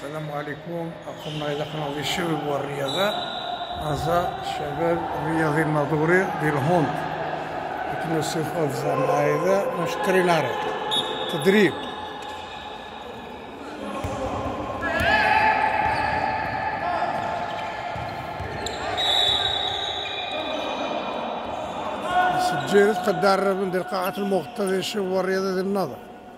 السلام عليكم. أخونا إلى قناة الشباب والرياضة. هذا الشباب الرياضي الناظوري ديال هوند كنوصف أفزع مع هذا نشتري نار تدريب. سجلت قد درب ندير قاعة المغطى ديال الشباب والرياضة ديال النظر.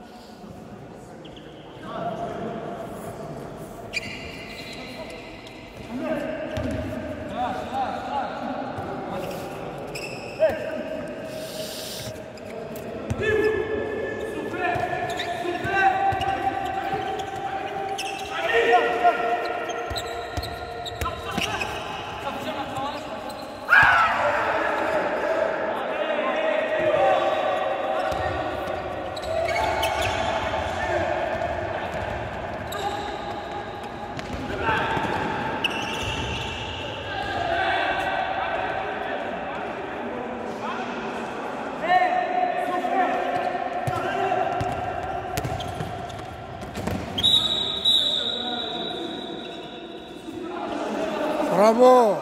برافو.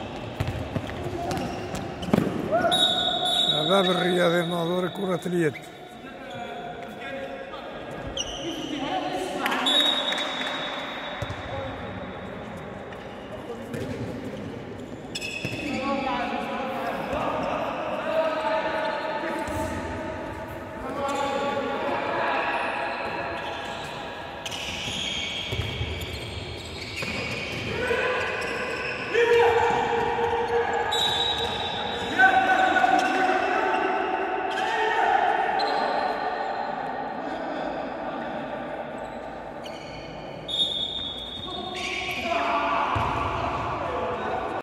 شباب الرياضي الناظوري كرة اليد.